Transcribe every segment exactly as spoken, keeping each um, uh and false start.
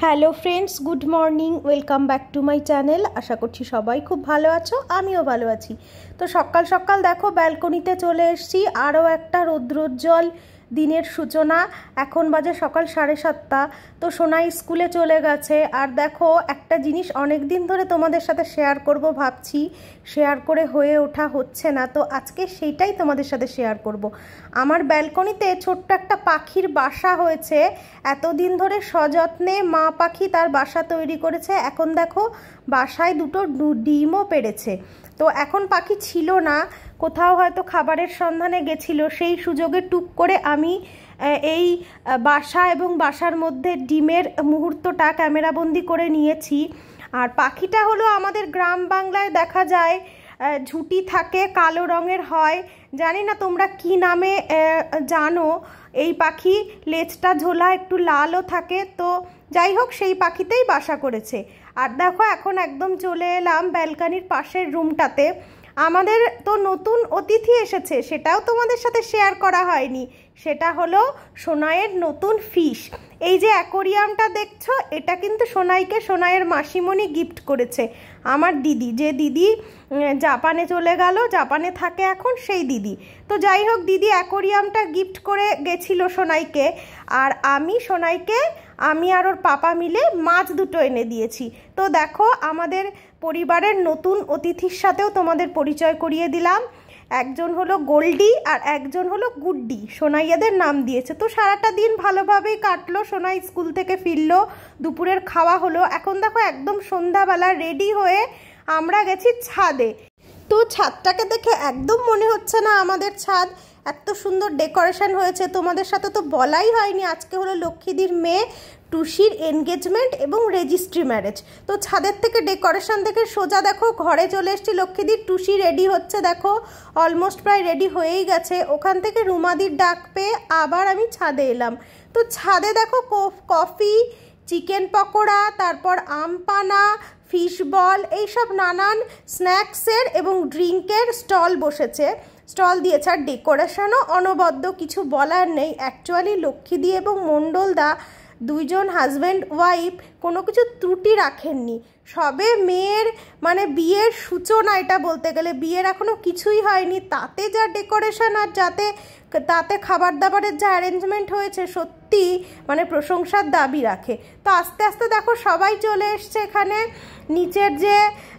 Hello friends, good morning, welcome back to my channel. আশা করছি সবাই খুব ভালো আছো, আমিও ভালো আছি। তো সকাল সকাল দেখো ব্যালকনিতে চলে এসেছি, আরও একটা রৌদ্রোজ্জ্বল দিনের সূচনা। এখন বাজে সকাল সাড়ে সাতটা। তো সোনাই স্কুলে চলে গেছে। আর দেখো একটা জিনিস অনেক দিন ধরে তোমাদের সাথে শেয়ার করব ভাবছি, শেয়ার করে হয়ে ওঠা হচ্ছে না, তো আজকে সেইটাই তোমাদের সাথে শেয়ার করব। আমার ব্যালকনিতে ছোট্ট একটা পাখির বাসা হয়েছে। এতদিন ধরে সযত্নে মা পাখি তার বাসা তৈরি করেছে। এখন দেখো বাসায় দুটো ডিমও পেড়েছে। তো এখন পাখি ছিল না, কোথাও হয়তো খাবারের সন্ধানে গেছিল, সেই সুযোগে টুক করে আমি এই বাসা এবং বাসার মধ্যে ডিমের মুহূর্তটা ক্যামেরাবন্দি করে নিয়েছি। আর পাখিটা হলো আমাদের গ্রাম বাংলায় দেখা যায় ঝুঁটি থাকে, কালো রঙের হয়, জানি না তোমরা কি নামে জানো। এই পাখি লেজটা ঝোলা, একটু লালও থাকে। তো যাই হোক, সেই পাখিতেই বাসা করেছে। আর দেখো এখন একদম চলে এলাম ব্যালকনির পাশের রুমটাতে। আমাদের তো নতুন অতিথি এসেছে, সেটাও তোমাদের সাথে শেয়ার করা হয়নি। সেটা হলো সোনাইয়ের নতুন ফিশ। এই যে অ্যাকোরিয়ামটা দেখছো, এটা কিন্তু সোনাইকে সোনাইয়ের মাসিমণি গিফট করেছে। আমার দিদি, যে দিদি জাপানে চলে গেল, জাপানে থাকে এখন, সেই দিদি। তো যাই হোক, দিদি অ্যাকোরিয়ামটা গিফট করে গেছিল সোনাইকে। আর আমি সোনাইকে, আমি আর ওর পাপা মিলে মাছ দুটো এনে দিয়েছি। তো দেখো আমাদের পরিবারের নতুন অতিথির সাথেও তোমাদের পরিচয় করিয়ে দিলাম। একজন হলো গোল্ডি আর একজন হলো গুড্ডি, সোনাইয়াদের নাম দিয়েছে। তো সারাটা দিন ভালোভাবেই কাটলো। সোনাই স্কুল থেকে ফিরলো, দুপুরের খাওয়া হলো। এখন দেখো একদম সন্ধ্যাবেলা রেডি হয়ে আমরা গেছি ছাদে। তো ছাদটাকে দেখে একদম মনে হচ্ছে না আমাদের ছাদ, এত সুন্দর ডেকোরেশন হয়েছে। তোমাদের সাথে তো বলাই হয়নি, আজকে হলো লক্ষ্মীদির মেয়ে টুসির এনগেজমেন্ট এবং রেজিস্ট্রি ম্যারেজ। তো ছাদের থেকে ডেকোরেশন দেখে সোজা দেখো ঘরে চলে এসেছি। লক্ষ্মীদির টুসি রেডি হচ্ছে, দেখো অলমোস্ট প্রায় রেডি হয়েই গেছে। ওখান থেকে রুমাদির ডাক পেয়ে আবার আমি ছাদে এলাম। তো ছাদে দেখো কফি, চিকেন পকোড়া, তারপর আম পানা, ফিশ বল, এইসব নানান স্ন্যাক্সের এবং ড্রিঙ্কের স্টল বসেছে, স্টল দিয়েছে। আর ডেকোরেশনও অনবদ্য, কিছু বলার নেই। অ্যাকচুয়ালি লক্ষ্মীদি এবং মণ্ডলদা দুইজন হাজব্যান্ড ওয়াইফ কোনো কিছু ত্রুটি রাখেননি। সবে মেয়ের মানে বিয়ের সূচনা, এটা বলতে গেলে বিয়ের এখনও কিছুই হয়নি, তাতে যা ডেকোরেশন আর যাতে তাতে খাবার দাবারের যা অ্যারেঞ্জমেন্ট হয়েছে, সত্যি মানে প্রশংসার দাবি রাখে। তো আস্তে আস্তে দেখো সবাই চলে এসছে এখানে। নিচের যে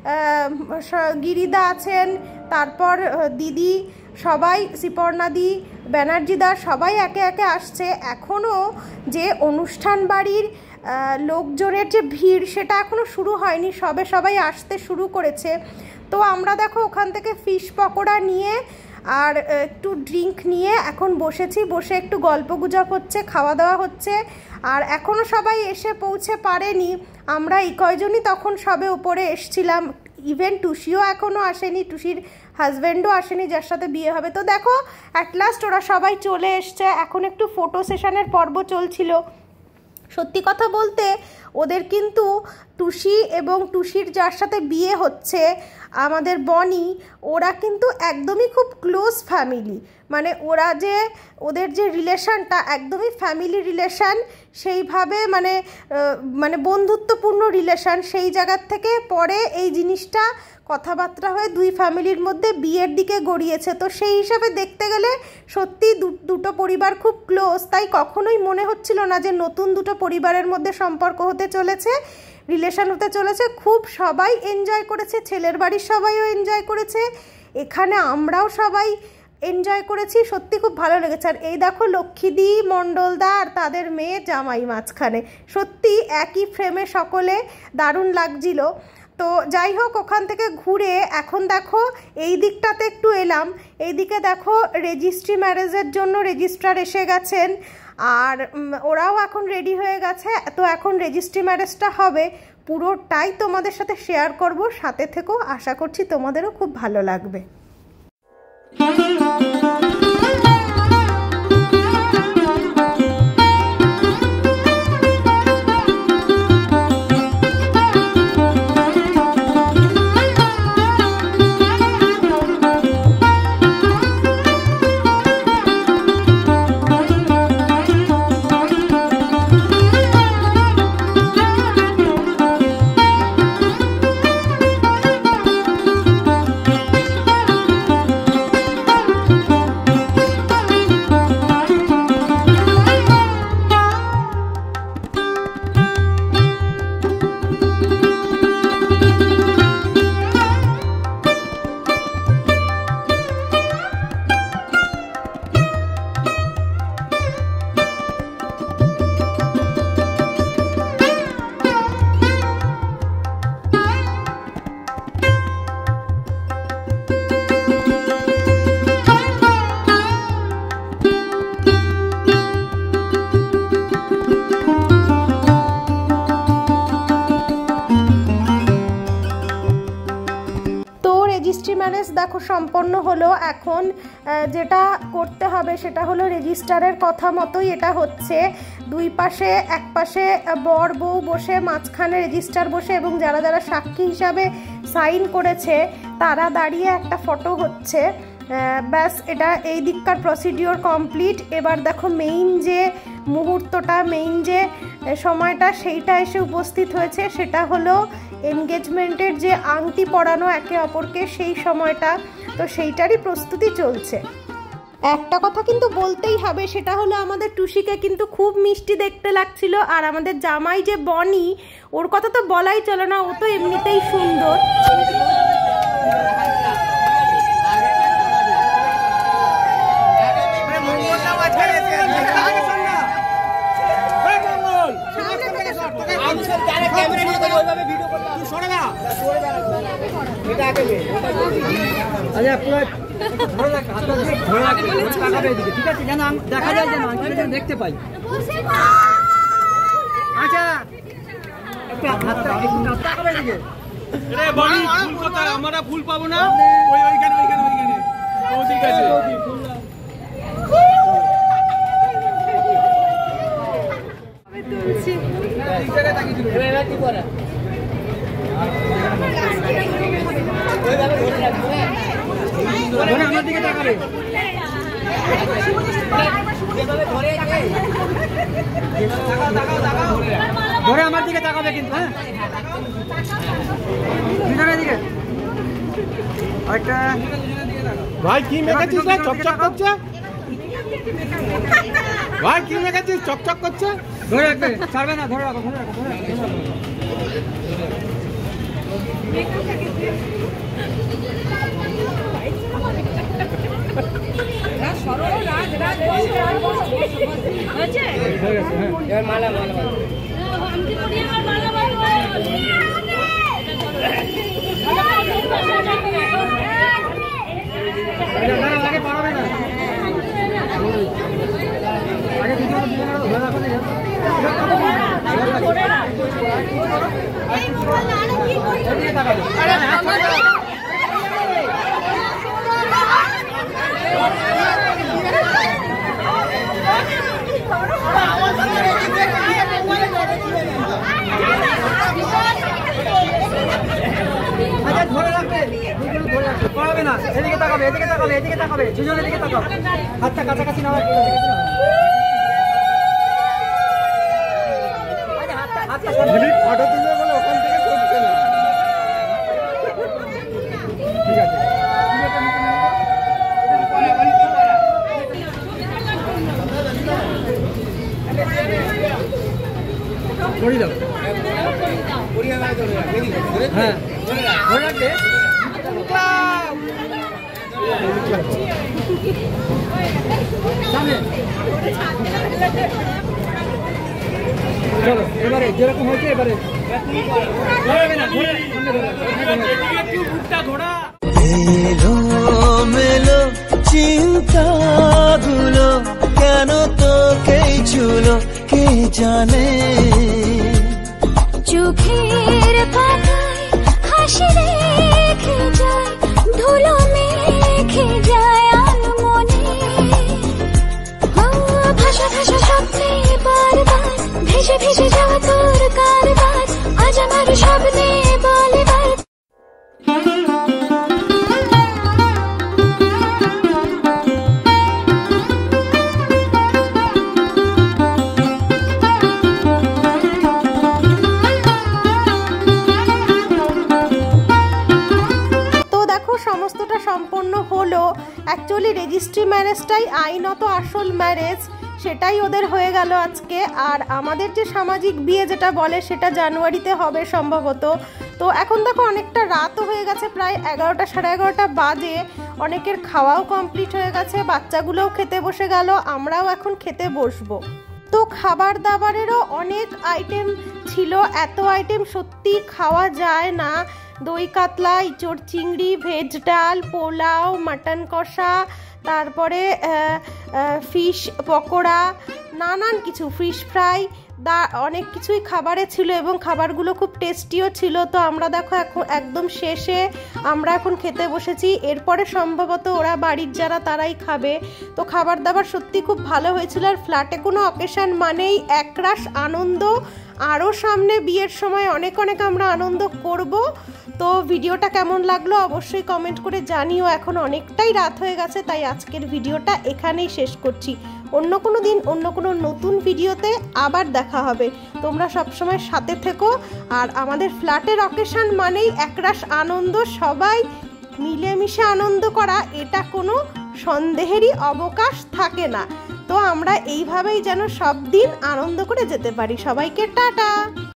গিরিদা আছেন, তারপর দিদি, সবাই, সিপর্ণাদি, ব্যানার্জিদা, সবাই একে একে আসছে। এখনও যে অনুষ্ঠান বাড়ির লোকজনের যে ভিড়, সেটা এখনও শুরু হয়নি, সবে সবাই আসতে শুরু করেছে। তো আমরা দেখো ওখান থেকে ফিশ পকোড়া নিয়ে আর একটু ড্রিঙ্ক নিয়ে এখন বসেছি, বসে একটু গল্পগুজব হচ্ছে, খাওয়া দাওয়া হচ্ছে। আর এখনও সবাই এসে পৌঁছে পারেনি, আমরা এই কয়জনই তখন সবে উপরে এসছিলাম। ইভেন টুসিও এখনও আসেনি, টুসির হাজব্যান্ডও আসেনি যার সাথে বিয়ে হবে। তো দেখো অ্যাট লাস্ট ওরা সবাই চলে এসছে। এখন একটু ফটো সেশনের পর্ব চলছিল। সত্যি কথা বলতে ওদের কিন্তু টুসি এবং টুসির যার সাথে বিয়ে হচ্ছে আমাদের বনি, ওরা কিন্তু একদমই খুব ক্লোজ ফ্যামিলি। মানে ওরা যে ওদের যে রিলেশানটা একদমই ফ্যামিলি রিলেশান, সেইভাবে মানে মানে বন্ধুত্বপূর্ণ রিলেশান, সেই জায়গার থেকে পরে এই জিনিসটা কথাবার্তা হয়ে দুই ফ্যামিলির মধ্যে বিয়ের দিকে গড়িয়েছে। তো সেই হিসাবে দেখতে গেলে সত্যি দুটো পরিবার খুব ক্লোজ। তাই কখনোই মনে হচ্ছিল না যে নতুন দুটো পরিবারের মধ্যে সম্পর্ক হতে চলেছে, রিলেশন হতে চলেছে। খুব সবাই এনজয় করেছে, ছেলের বাড়ির সবাইও এনজয় করেছে, এখানে আমরাও সবাই এনজয় করেছি। সত্যি খুব ভালো লেগেছে। আর এই দেখো লক্ষ্মীদি, মণ্ডলদা আর তাদের মেয়ে জামাই মাঝখানে, সত্যি একই ফ্রেমে সকলে, দারুণ লাগছিল। তো যাই হোক, ওখান থেকে ঘুরে এখন দেখো এই দিকটাতে একটু এলাম। এইদিকে দেখো রেজিস্ট্রি ম্যারেজের জন্য রেজিস্ট্রার এসে গেছেন, আর ওরাও এখন রেডি হয়ে গেছে। তো এখন রেজিস্ট্রি ম্যারেজটা হবে, পুরোটাই তোমাদের সাথে শেয়ার করব, সাথে থেকেও, আশা করছি তোমাদেরও খুব ভালো লাগবে। ম্যারেজ দেখো সম্পন্ন হলো। এখন যেটা করতে হবে সেটা হলো রেজিস্টারের কথা মতোই এটা হচ্ছে। দুই পাশে, এক পাশে বর বউ বসে, মাঝখানে রেজিস্টার বসে এবং যারা যারা সাক্ষী হিসাবে সাইন করেছে তারা দাঁড়িয়ে একটা ফটো হচ্ছে। ব্যাস, এটা এই দিককার প্রসিডিওর কমপ্লিট। এবার দেখো মেইন যে মুহূর্তটা, মেইন যে সময়টা সেইটা এসে উপস্থিত হয়েছে, সেটা হলো এনগেজমেন্টের যে আংটি পরানো একে অপরকে, সেই সময়টা। তো সেইটারই প্রস্তুতি চলছে। একটা কথা কিন্তু বলতেই হবে, সেটা হলো আমাদের টুসিকে কিন্তু খুব মিষ্টি দেখতে লাগছিল। আর আমাদের জামাই যে বনি, ওর কথা তো বলাই চলে না, ও তো এমনিতেই সুন্দর। দেখা যায় যেন দেখতে পাই। আচ্ছা আমরা ফুল পাবো না, ওইখানে ওইখানে ওইখানে ঠিক আছে। আমার দিকে তাকাবে, ধরে আমার দিকে তাকাবে কিন্তু। হ্যাঁ, দুজনের দিকে। ভাই কি মেখেছিস না, চকচক করছে? ভাই কি মেখেছিস, চকচক করছে? ধরে রাখবে, ছাড়বে না, ধরে রাখো, ধরে রাখো, ধরে রাখো। মালা মালা আগে পারবে না, আগে ধরে রাখো। পারবে না, এদিকে তাকাবে, এদিকে তাকাবে, এদিকে তাকাবে, দুজনের দিকে তাকাবে, হাতটা কাছাকাছি না হয়। ফটো তুলবে বলে ওখান থেকে করছে না। ঠিক আছে, করে দাও। হ্যাঁ, ধরে রাখবে। চলো এবারে যেরকম হয়েছে এবারে মেলো চিন্তা গুলো কেন তোকেই ছুলো কে জানে। চোখের পাতায় হাসি রেখে যায়, ধুলো মেখে যায় আনমনে। ভাষা ভাষা শব্দে বারবার ভেসে ভেসে যাওয়া তোর কারবার, আজ আমার শব্দে বলে বার। সমস্তটা সম্পন্ন হলো। অ্যাকচুয়ালি রেজিস্ট্রি ম্যারেজটাই আইনত আসল ম্যারেজ, সেটাই ওদের হয়ে গেল আজকে। আর আমাদের যে সামাজিক বিয়ে যেটা বলে সেটা জানুয়ারিতে হবে সম্ভবত। তো এখন দেখো অনেকটা রাতও হয়ে গেছে, প্রায় এগারোটা সাড়ে এগারোটা বাজে। অনেকের খাওয়াও কমপ্লিট হয়ে গেছে, বাচ্চাগুলোও খেতে বসে গেল, আমরাও এখন খেতে বসবো। তো খাবার দাবারেরও অনেক আইটেম ছিল, এত আইটেম সত্যি খাওয়া যায় না। দই কাতলা, ইঁচড় চিংড়ি, ভেজ ডাল, পোলাও, মাটন কষা, তারপরে ফিশ পকোড়া, নানান কিছু, ফিশ ফ্রাই, দা অনেক কিছুই খাবারে ছিল এবং খাবারগুলো খুব টেস্টিও ছিল। তো আমরা দেখো এখন একদম শেষে আমরা এখন খেতে বসেছি, এরপরে সম্ভবত ওরা বাড়ির যারা তারাই খাবে। তো খাবার দাবার সত্যি খুব ভালো হয়েছিল। আর ফ্ল্যাটে কোনো অকেশন মানেই একরাশ আনন্দ, আরও সামনে বিয়ের সময় অনেক অনেক আমরা আনন্দ করব। তো ভিডিওটা কেমন লাগলো অবশ্যই কমেন্ট করে জানিও। এখন অনেকটাই রাত হয়ে গেছে, তাই আজকের ভিডিওটা এখানেই শেষ করছি। অন্য কোনো দিন অন্য কোনো নতুন ভিডিওতে আবার দেখা হবে। তোমরা সবসময় সাথে থেকো। আর আমাদের ফ্ল্যাটের অকেশন মানেই একরাশ আনন্দ, সবাই মিলেমিশে আনন্দ করা, এটা কোনো সন্দেহেরই অবকাশ থাকে না। তো আমরা এইভাবেই যেন সব দিন আনন্দ করে যেতে পারি। সবাইকে টাটা।